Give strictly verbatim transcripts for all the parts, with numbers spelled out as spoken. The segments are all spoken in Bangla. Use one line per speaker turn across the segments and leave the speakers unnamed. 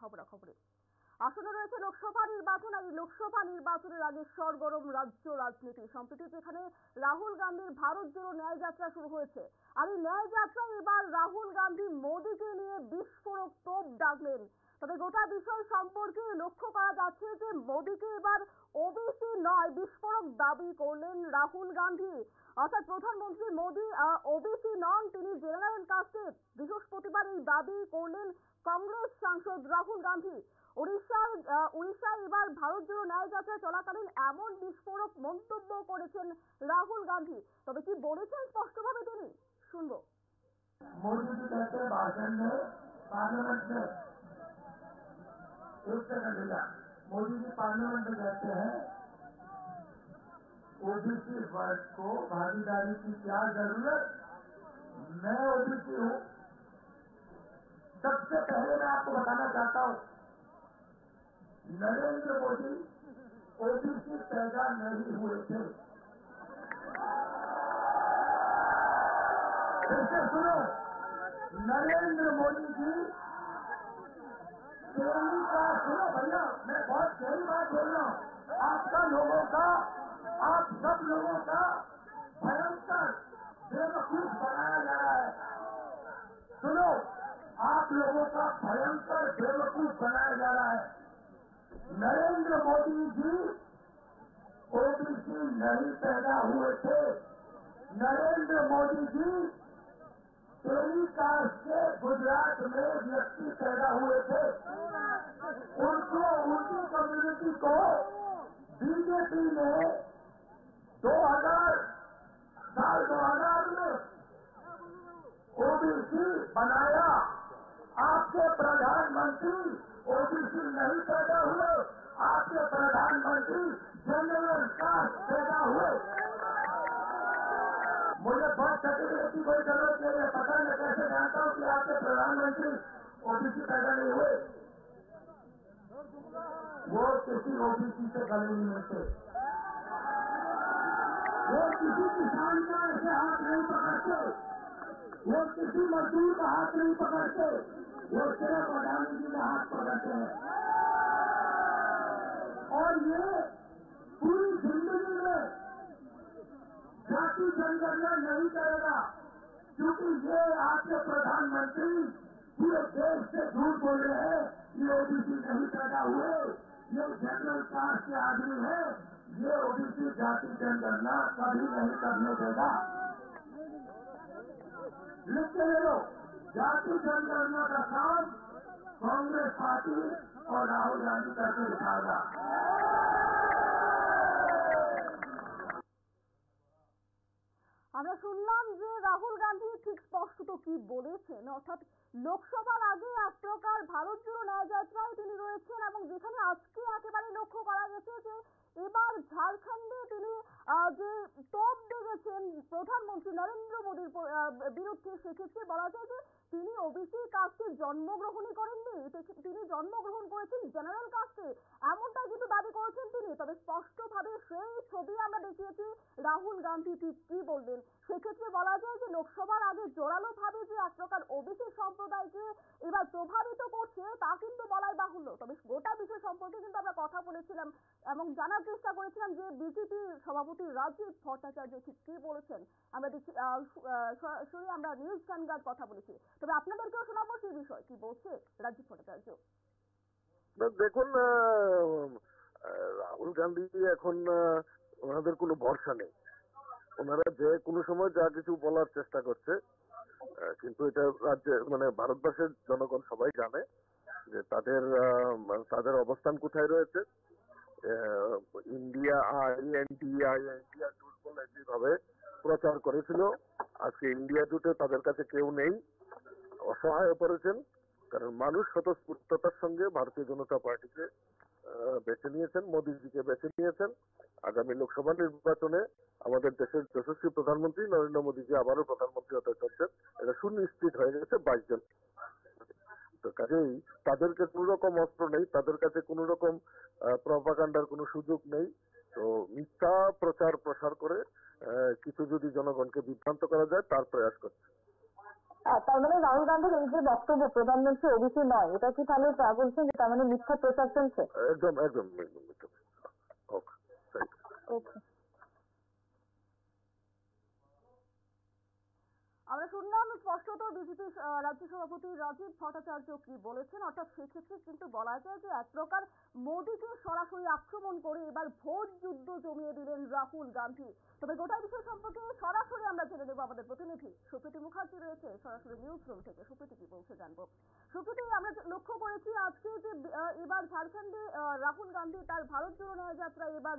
খবরাখবরে। আসলে রয়েছে লোকসভা নির্বাচন, আর এই লোকসভা নির্বাচনের আগে সরগরম রাজ্য রাজনীতি। সম্প্রতি যেখানে রাহুল গান্ধীর ভারত জোড়ো ন্যায় যাত্রা শুরু হয়েছে, আর এই ন্যায় যাত্রায় এবার রাহুল গান্ধী মোদীকে নিয়ে বিস্ফোরক তোপ দাগলেন। তবে গোটা বিষয় সম্পর্কে লক্ষ্য করা যাচ্ছে যে মোদীকে এবার ওবিসি নয় বিস্ফোরক দাবি করলেন রাহুল গান্ধী। অর্থাৎ প্রধানমন্ত্রী মোদী ওবিসি নন, তিনি জেনারেল কাস্টের। বৃহস্পতিবার এই দাবি করলেন কংগ্রেস সাংসদ রাহুল গান্ধী। উড়িষ্যার উড়িষ্যায় এবার ভারত জোড়ো ন্যায় যাত্রা চলাকালীন এমন বিস্ফোরক মন্তব্য করেছেন রাহুল গান্ধী। তবে কি বলেছেন স্পষ্টভাবে তিনি, শুনবো।
मोदी जी कहते हैं भाषण में पार्लियामेंट में, एक सेकंड भैया, मोदी जी पार्लियामेंट में कहते हैं ओबीसी वर्ग को भागीदारी की क्या जरूरत, मैं ओबीसी हूं। सबसे पहले मैं आपको बताना चाहता हूं, नरेंद्र मोदी ओबीसी पैदा नहीं हुए थे। इसे सुनो, नरेंद्र मोदी जी तेरी का सुनो भैया, मैं बहुत गहरी बात बोल रहा हूं। आपका लोगों का, आप सब लोगों का भयंकर बेवकूफ बनाया जा रहा है। सुनो, आप लोगों का भयंकर बेवकूफ बनाया जा रहा है। नरेंद्र मोदी जी ओबीसी नहीं पैदा हुए थे। नरेंद्र मोदी जी तेरी कास्ट से गुजरात में व्यक्ति पैदा हुए थे। उनको, उनकी कम्युनिटी को बीजेपी ने दो हजार साल दो हजार में ओबीसी बनाया। आपके प्रधानमंत्री ओबीसी नहीं पैदा हुए, आपके प्रधानमंत्री जनरल कास्ट पैदा हुए। मुझे बहुत सर्टिफिकेट की कोई जरूरत नहीं है, पता मैं कैसे जानता हूं कि आपके प्रधानमंत्री ओबीसी पैदा नहीं हुए। वो किसी ओबीसी से गले नहीं मिलते, वो किसी किसान का ऐसे हाथ नहीं पकड़ते, वो किसी मजदूर का हाथ नहीं पकड़ते, वो सिर्फ प्रधानमंत्री का हाथ पकड़ते हैं। और ये पूरी जिंदगी में जाति जनगणना नहीं करेगा, क्योंकि ये आपके प्रधानमंत्री पूरे देश से झूठ बोल रहे हैं। ये ओबीसी नहीं पैदा हुए, ये जनरल कास्ट के आदमी है, ये ओबीसी जाति जनगणना कभी नहीं करने देगा। लिख के ले लो, जाति जनगणना का काम कांग्रेस पार्टी और राहुल गांधी करके दिखाएगा।
আমরা শুনলাম যে রাহুল গান্ধী ঠিক স্পষ্টত কি বলেছেন, অর্থাৎ লোকসভার আগে এক প্রকার ভারত জোড়ো ন্যায় যাত্রায় তিনি রয়েছেন, এবং যেখানে আজকে একেবারে লক্ষ্য করা গেছে যে এবার ঝাড়খণ্ডে তিনি যে তোপ দেগেছেন প্রধানমন্ত্রী নরেন্দ্র মোদীর বিরুদ্ধে, সেক্ষেত্রে বলা যায় যে তিনি ওবিসি কাস্টে জন্মগ্রহণই করেননি, তিনি জন্মগ্রহণ করেছেন জেনারেল কাস্টে, এমনটাই কিন্তু দাবি করেছেন তিনি। তবে স্পষ্টভাবে সেই ছবি আমরা দেখিয়েছি রাহুল গান্ধী ঠিক কি বললেন। সেক্ষেত্রে বলা যায় যে লোকসভার আগে জোরালো ভাবে যে এক প্রকার ওবিসি সম্প্রদায়কে এবার প্রভাবিত করছে তা কিন্তু বলাই বাহুল্য। তবে গোটা বিষয় সম্পর্কে কিন্তু আমরা কথা বলেছিলাম এবং জানার চেষ্টা করেছিলাম যে বিজেপি সভাপতি রাজীব ভট্টাচার্য ঠিক কি বলেছেন। আমরা দেখছি সরাসরি আমরা নিউজ ক্যানগার্ড কথা বলেছি, তবে আপনাদেরকেও শোনাবো সেই বিষয় কি বলছে রাজীব ভট্টাচার্য।
দেখুন, রাহুল গান্ধী এখন ওনাদের কোনো ভরসা নেই, ওনারা যে কোনো সময় যা কিছু বলার চেষ্টা করছে, কিন্তু এটা রাজ্যে মানে ভারতবর্ষের জনগণ সবাই জানে যে তাদের তাদের অবস্থান কোথায় রয়েছে। ইন্ডিয়া ইন্ডিয়া ইন্ডিয়া জোট বলে যেভাবে প্রচার করেছিল, আজকে ইন্ডিয়া জোটে তাদের কাছে কেউ নেই, অসহায় পড়েছেন। কারণ মানুষ স্বতঃস্ফূর্ততার সঙ্গে ভারতীয় জনতা পার্টিকে বেছে নিয়েছেন, মোদীজিকে বেছে নিয়েছেন। আগামী লোকসভা নির্বাচনে আমাদের দেশের যশস্বী প্রধানমন্ত্রী নরেন্দ্র মোদীজি আবারও প্রধানমন্ত্রী হতে চলছেন, এটা সুনিশ্চিত হয়ে গেছে বাইশ জন। তো কাজেই তাদেরকে কোন রকম অস্ত্র নেই, তাদের কাছে কোন রকম প্রপাগান্ডার কোনো সুযোগ নেই। তো মিথ্যা প্রচার প্রসার করে কিছু যদি জনগণকে বিভ্রান্ত করা যায় তার প্রয়াস করছে।
আহ, তার মানে রাহুল গান্ধীর এই যে বক্তব্য প্রধানমন্ত্রী ওবিসি নয়, এটা কি তাহলে আহ, বলছেন যে তার মানে মিথ্যা প্রচার চলছে?
একদম একদম একদম একদম ওকে থ্যাংক ইউ।
ওকে, আমরা শুনলাম স্পষ্টত বিজেপি রাজ্য সভাপতি রাজীব ভট্টাচার্য কি বলেছেন। অর্থাৎ সেক্ষেত্রে কিন্তু বলা যায় যে এক প্রকার মোদীকে সরাসরি আক্রমণ করে এবার ভোট যুদ্ধ জমিয়ে দিলেন রাহুল গান্ধী। তবে গোটা বিষয় সম্পর্কে সরাসরি আমরা জেনে নেব, আমাদের প্রতিনিধি সুপ্রীতি মুখার্জি রয়েছে সরাসরি নিউজ রুম থেকে। সুপ্রীতি কি বলছে জানবো। সুপ্রীতি, আমরা লক্ষ্য করেছি আজকে যে আহ, এবার ঝাড়খণ্ডে আহ, রাহুল গান্ধী তার ভারত জোড়ো ন্যায় যাত্রা, এবার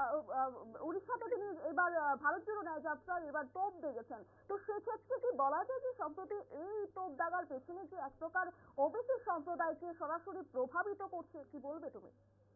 উড়িষ্যাতে তিনি এবার আহ, ভারত জোড়ো ন্যায় যাত্রায় এবার তোপ দেখেছেন। তো সেক্ষেত্রে কি বলা যায় যে সম্প্রতি এই তোপ দাগার পেছনে যে এক প্রকার ওবিসি সম্প্রদায়কে সরাসরি প্রভাবিত করছে, কি বলবে তুমি?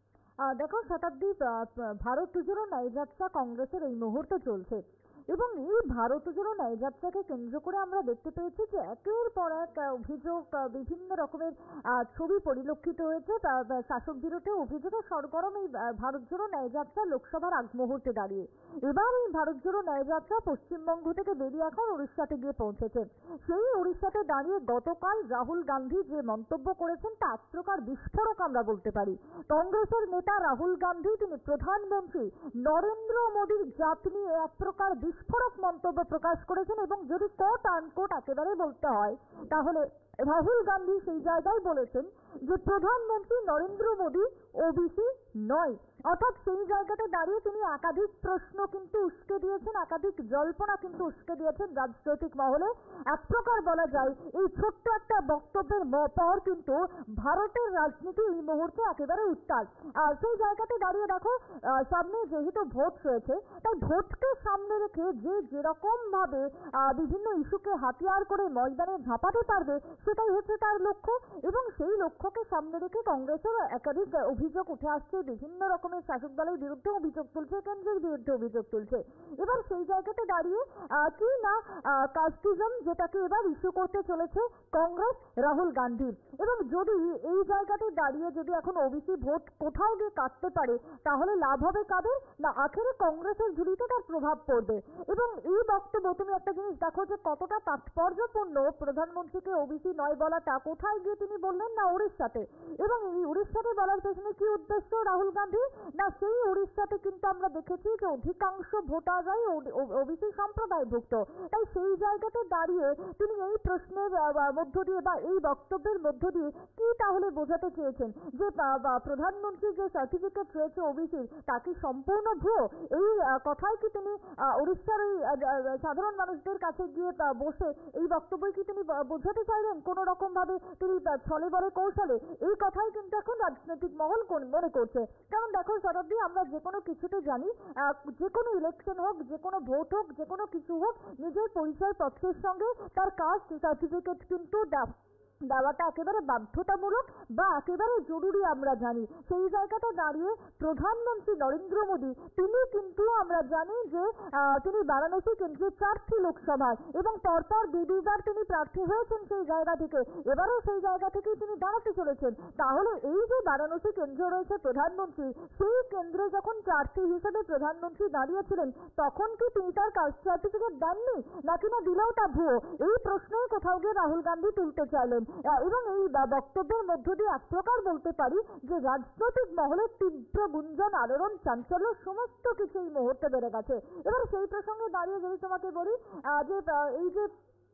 দেখো শতাব্দী, ভারত জোড়ো ন্যায়যাত্রা কংগ্রেসের এই মুহূর্তে চলছে এবং এই ভারত জোড়ো ন্যায়যাত্রাকে কেন্দ্র করে আমরা দেখতে পেয়েছি যে একের পর এক অভিযোগ, বিভিন্ন রকমের ছবি পরিলক্ষিত হয়েছে। শাসক বিরোধী অভিযোগে সরগরম এই ভারত জোড়ো ন্যায়যাত্রা লোকসভার আগ মুহূর্তে দাঁড়িয়ে। এবার এই ভারত জোড়ো ন্যায়যাত্রা পশ্চিমবঙ্গ থেকে বেরিয়ে এখন উড়িষ্যাতে গিয়ে পৌঁছেছে। সেই উড়িষ্যাতে দাঁড়িয়ে গতকাল রাহুল গান্ধী যে মন্তব্য করেছেন তা এক প্রকার বিস্ফোরক আমরা বলতে পারি। কংগ্রেসের নেতা রাহুল গান্ধী তিনি প্রধানমন্ত্রী নরেন্দ্র মোদীর জাত নিয়ে এক প্রকার বিস্ফোরক মন্তব্য প্রকাশ করেছেন এবং যদি কোট আনকোট একেবারে বলতে হয় তাহলে রাহুল গান্ধী সেই জায়গায় বলেছেন যে প্রধানমন্ত্রী নরেন্দ্র মোদী ওবিসি নয়। অর্থাৎ সেই জায়গাতে দাঁড়িয়ে তিনি একাধিক প্রশ্ন কিন্তু উস্কে দিয়েছেন, একাধিক জল্পনা কিন্তু উস্কে দিয়েছেন রাজনৈতিক মহলে। এক প্রকার বলা যায় এই ছোট্ট একটা বক্তব্যের পর কিন্তু ভারতের রাজনীতি এই মুহূর্তে একেবারে উত্তাল। আর সেই জায়গাতে দাঁড়িয়ে দেখো সামনে যেহেতু ভোট রয়েছে, তাই ভোটকে সামনে রেখে যে যেরকম ভাবে বিভিন্ন ইস্যুকে হাতিয়ার করে ময়দানে ঝাঁপাতে পারবে সেটাই হচ্ছে তার লক্ষ্য। এবং সেই লক্ষ্যকে সামনে রেখে কংগ্রেসের একাধিক অভিযোগ উঠে আসছে, বিভিন্ন রকমের শাসক দলের বিরুদ্ধে অভিযোগ তুলছে, কেন্দ্রের বিরুদ্ধে অভিযোগ তুলছে। এবার সেই জায়গাতে দাঁড়িয়ে কি না কাস্টিজম যেটাকে এবার ইস্যু করতে চলেছে কংগ্রেস রাহুল গান্ধী। এবং যদি এই জায়গাতে দাঁড়িয়ে যদি এখন ওবিসি ভোট কোথায় গিয়ে কাটতে পারে তাহলে লাভ হবে কাদের না, আখেরে কংগ্রেসের ঝুলিতে তার প্রভাব পড়বে। এবং এই বক্তব্য তুমি একটা জিনিস দেখো যে কতটা তাৎপর্যপূর্ণ, প্রধানমন্ত্রীকে ওবিসি নয় বলাটা কোথায় গিয়ে তিনি বললেন না উড়িষ্যাতে। এবং এই উড়িষ্যাতে বলার পেছনে কি উদ্দেশ্য রাহুল গান্ধী না, সেই উড়িষ্যাতে কিন্তু আমরা দেখেছি যে অধিকাংশ ভোটাররাই ওবিসি সম্প্রদায়ভুক্ত। তাই সেই জায়গাতে দাঁড়িয়ে তিনি এই প্রশ্নের মধ্য দিয়ে বা এই বক্তব্যের মধ্য দিয়ে কি তাহলে বোঝাতে চেয়েছেন যে প্রধানমন্ত্রীর যে সার্টিফিকেট রয়েছে ওবিসির তা কি সম্পূর্ণ ভুয়ো? এই কথাই কি তিনি উড়িষ্যার ওই সাধারণ মানুষদের কাছে গিয়ে বসে এই বক্তব্যই কি তিনি বোঝাতে চাইলেন কোনো রকম ভাবে তিনি ছলে বলে কৌশলে? এই কথাই কিন্তু এখন রাজনৈতিক মহল মনে করছে। কারণ দেখো শতাব্দী, আমরা যে কোনো কিছুতে জানি যে কোনো ইলেকশন হোক, যে কোনো ভোট হোক, যে কোনো কিছু হোক, নিজের পরিচয় পত্রের সঙ্গে তার কাস্ট সার্টিফিকেট কিন্তু দেওয়াটা একেবারে বাধ্যতামূলক বা একেবারে জরুরি আমরা জানি। সেই জায়গাটা দাঁড়িয়ে প্রধানমন্ত্রী নরেন্দ্র মোদী তিনি কিন্তু আমরা জানি যে তিনি বারাণসী কেন্দ্রের প্রার্থী লোকসভায় এবং পরপর দুবার তিনি প্রার্থী হয়েছেন সেই জায়গা থেকে, এবারও সেই জায়গা থেকেই তিনি দাঁড়াতে চলেছেন। তাহলে এই যে বারাণসী কেন্দ্র রয়েছে প্রধানমন্ত্রী, সেই কেন্দ্রে যখন প্রার্থী হিসেবে প্রধানমন্ত্রী দাঁড়িয়েছিলেন তখন কি তিনি তার কাস্ট সার্টিফিকেট দেননি নাকি না দিলেও তা ভুয়ো? এই প্রশ্নই কোথাও গিয়ে রাহুল গান্ধী তুলতে চাইলেন। এবং এই বক্তব্যের মধ্য দিয়ে এক প্রকার বলতে পারি যে রাজনৈতিক মহলে তীব্র গুঞ্জন, আলোড়ন, চাঞ্চল্য সমস্ত কিছু এই মুহূর্তে বেড়ে গেছে। এবার সেই প্রসঙ্গে দাঁড়িয়ে যদি তোমাকে বলি যে এই যে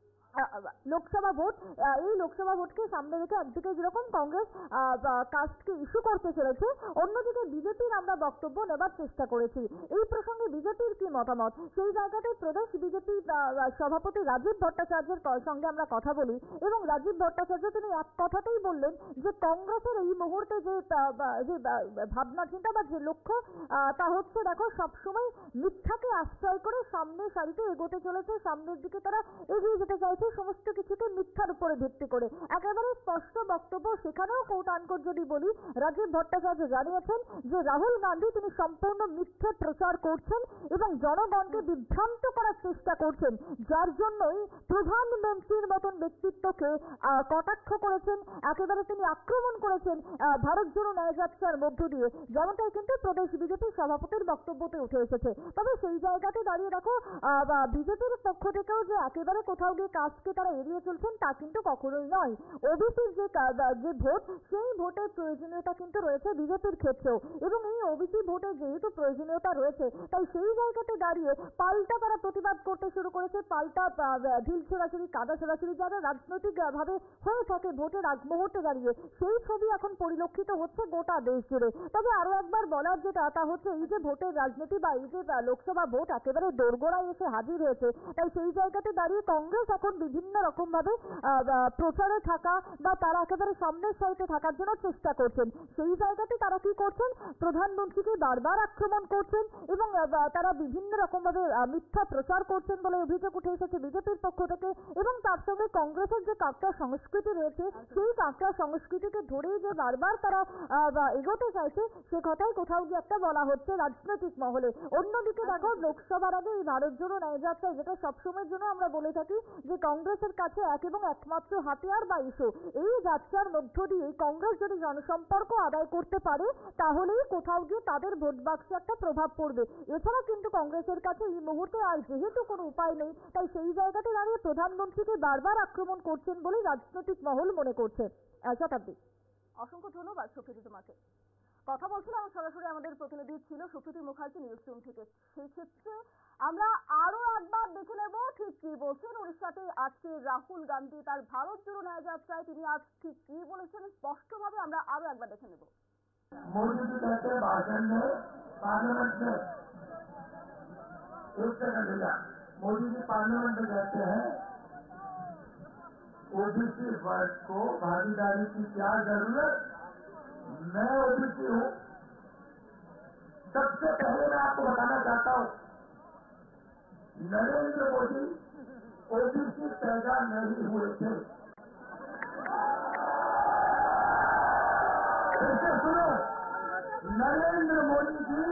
লোকসভা ভোট, এই লোকসভা ভোটকে সামনে রেখে একদিকে যেরকম কংগ্রেস কাস্টকে ইস্যু করতে চলেছে, অন্যদিকে বিজেপির আমরা বক্তব্য নেবার চেষ্টা করেছি। এই প্রসঙ্গে বিজেপির কি মতামত সেই জায়গাতে প্রদেশ বিজেপি সভাপতি রাজীব ভট্টাচার্যের সঙ্গে আমরা কথা বলি এবং রাজীব ভট্টাচার্য তিনি এক কথাতেই বললেন যে কংগ্রেসের এই মুহূর্তে যে ভাবনা চিন্তা বা যে লক্ষ্য তা হচ্ছে দেখো সবসময় মিথ্যাকে আশ্রয় করে সামনের সারিতে এগোতে চলেছে, সামনের দিকে তারা এগিয়ে যেতে চাইছে সমস্ত কিছুকে মিথ্যার উপরে ভিত্তি করে। একেবারে স্পষ্ট বক্তব্য, সেখানেও কোট আনকোট যদি বলি রাজীব ভট্টাচার্য জানিয়েছেন যে রাহুল গান্ধী তিনি সম্পূর্ণ মিথ্যে প্রচার করছেন এবং জনগণকে বিভ্রান্ত করার চেষ্টা করছেন, যার জন্যই প্রধানমন্ত্রীর মতন ব্যক্তিত্বকে কটাক্ষ করেছেন, একেবারে তিনি আক্রমণ করেছেন ভারত জোড়ো ন্যায়যাত্রার মধ্য দিয়ে, যেমনটাই কিন্তু প্রদেশ বিজেপির সভাপতির বক্তব্যতে উঠে এসেছে। তবে সেই জায়গাতে দাঁড়িয়ে দেখো বিজেপির পক্ষ থেকেও যে একেবারে কোথাও গিয়ে কাজ কাস্টকে তারা এড়িয়ে চলছেন তা কিন্তু কখনোই নয়। ওবিসির যে কা- যে ভোট সেই ভোটের প্রয়োজনীয়তা কিন্তু রয়েছে বিজেপির ক্ষেত্রেও, এবং এই ওবিসি ভোটের যেহেতু প্রয়োজনীয়তা রয়েছে তাই সেই জায়গাতে দাঁড়িয়ে পাল্টা তারা প্রতিবাদ করতে শুরু করেছে, পাল্টা আহ, ঢিল ছোড়াছুড়ি, কাদা ছোড়াছুড়ি যারা রাজনৈতিক আহ, ভাবে হয়ে থাকে ভোটের আগ মুহূর্তে দাঁড়িয়ে, সেই ছবি এখন পরিলক্ষিত হচ্ছে গোটা দেশ জুড়ে। তবে আরো একবার বলার যেটা তা হচ্ছে এই যে ভোটের রাজনীতি বা এই যে আহ, লোকসভা ভোট একেবারে দোরগোড়ায় এসে হাজির হয়েছে, তাই সেই জায়গাতে দাঁড়িয়ে কংগ্রেস এখন বিভিন্ন রকম ভাবে প্রচারে থাকা বা তারা একেবারে সামনের সারিতে থাকার জন্য চেষ্টা করছেন। সেই জায়গাতে তারা কি করছেন, প্রধানমন্ত্রীকে বারবার আক্রমণ করছেন এবং আহ, তারা বিভিন্ন রকম ভাবে মিথ্যা প্রচার করছেন বলে অভিযোগ উঠে এসেছে বিজেপির পক্ষ থেকে। এবং তার সঙ্গে কংগ্রেসের যে কাঁকড়া সংস্কৃতি রয়েছে সেই কাঁকড়া সংস্কৃতিকে ধরেই যে বারবার তারা আহ, বা এগোতে চাইছে সে কথাই কোথাও গিয়ে একটা বলা হচ্ছে রাজনৈতিক মহলে। অন্যদিকে দেখো, লোকসভার আগে এই ভারত জোড়ো ন্যায় যাত্রা, যেটা সবসময়ের জন্য আমরা বলে থাকি যে কংগ্রেসের কাছে এক এবং একমাত্র হাতিয়ার বা ইস্যু, এই যাত্রার মধ্য দিয়ে কংগ্রেস যদি জনসম্পর্ক আদায় করতে পারে তাহলেই কোথাও গিয়ে তাদের ভোট বাক্সে একটা প্রভাব পড়বে। এছাড়া কিন্তু কংগ্রেসের কাছে এই মুহূর্তে আর যেহেতু কোনো উপায় নেই, তাই সেই জায়গাতে দাঁড়িয়ে প্রধানমন্ত্রীকে বারবার আক্রমণ করছেন বলে রাজনৈতিক মহল মনে করছে। আহ, শতাব্দী,
অসংখ্য ধন্যবাদ সুপ্রীতি তোমাকে। কথা বলছিলাম সরাসরি আমাদের প্রতিনিধি ছিল সুপ্রীতি মুখার্জি নিউজ রুম থেকে। সেই ক্ষেত্রে আমরা আরো একবার দেখে নেব ঠিক কি বলছেন উড়িষ্যাতে আজকে রাহুল গান্ধী তার ভারত জোড়ো ন্যায় যাত্রায় তিনি আজ ঠিক কি বলেছেন স্পষ্টভাবে আমরা আরো একবার দেখে নেব।
मोदी जी कहते हैं भाषण में पार्लियामेंट में, एक सेकंड भैया, मोदी जी पार्लियामेंट में कहते हैं ओबीसी वर्ग को भागीदारी की क्या जरूरत, मैं ओबीसी हूं। सबसे पहले मैं आपको बताना चाहता हूं, नरेंद्र मोदी ओबीसी पैदा नहीं हुए थे। इसे सुनो, नरेंद्र मोदी जी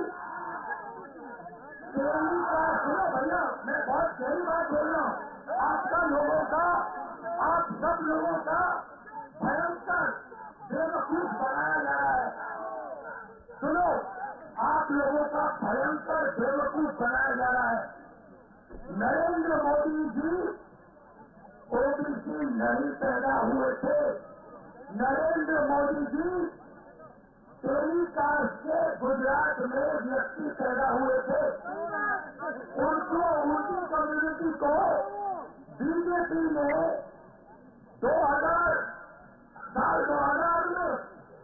तेली का, सुनो भैया, मैं बहुत गहरी बात बोल रहा हूं, आपका लोगों का, आप सब लोगों का भयंकर बेवकूफ बनाया जा रहा है। सुनो, आप लोगों का भयंकर बेवकूफ बनाया जा रहा है। नरेंद्र मोदी जी ओबीसी नहीं पैदा हुए थे। नरेंद्र मोदी जी टेलीकास्ट से गुजरात में व्यक्ति पैदा हुए थे। उनको, उनकी कम्युनिटी को बीजेपी ने दो हजार साल दो हजार में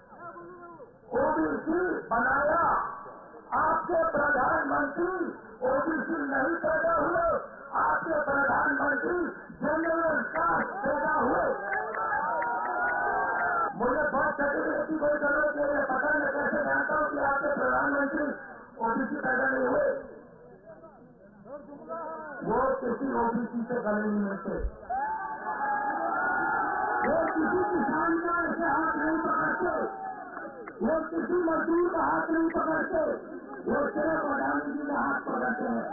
ओबीसी बनाया। आपके प्रधानमंत्री ओबीसी नहीं पैदा हुए, आपके प्रधानमंत्री जनरल कास्ट पैदा हुए। मुझे बहुत सर्टिफिकेट की कोई जरूरत नहीं है, पता मैं कैसे जानता हूं कि आपके प्रधानमंत्री ओबीसी पैदा नहीं हुए। वो किसी ओबीसी से गले नहीं मिलते, वो किसी किसान का ऐसे हाथ नहीं पकड़ते, वो किसी मजदूर का हाथ नहीं पकड़ते, वो सिर्फ अडानी जी का हाथ पकड़ते हैं।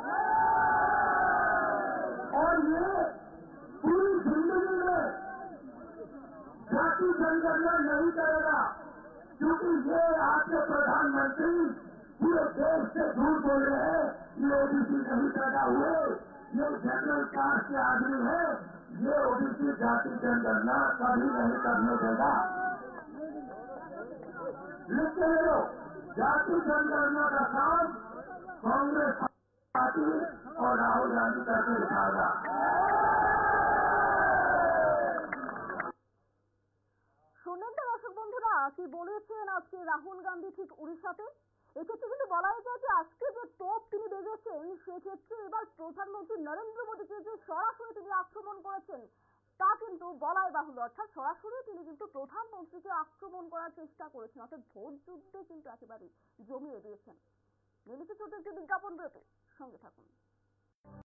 और ये पूरी जिंदगी में जाति जनगणना नहीं करेगा, क्योंकि ये आपके प्रधानमंत्री पूरे देश से झूठ बोल रहे हैं, ये ओबीसी नहीं पैदा हुए, ये जनरल कास्ट के आदमी है, ये ओबीसी जाति जनगणना कभी नहीं करने देगा। लिख के ले लो, जाति जनगणना का काम कांग्रेस पार्टी और राहुल गांधी करके दिखाएगा।
শুনলেন তো দর্শক বন্ধুরা কি বলেছেন আজকে রাহুল গান্ধী ঠিক উড়িষ্যাতে। এক্ষেত্রে কিন্তু বলাই যায় যে আজকে যে তোপ তিনি বেজেছেন সেক্ষেত্রে এবার প্রধানমন্ত্রী নরেন্দ্র মোদীকে যে সরাসরি তিনি আক্রমণ করেছেন তা কিন্তু বলাই বাহুল্য, অর্থাৎ সরাসরি তিনি কিন্তু প্রধানমন্ত্রীকে আক্রমণ করার চেষ্টা করেছেন, অর্থাৎ ভোট যুদ্ধে কিন্তু একেবারেই জমিয়ে দিয়েছেন। নিমিষে ছোট একটি বিজ্ঞাপন বিরতি, সঙ্গে থাকুন।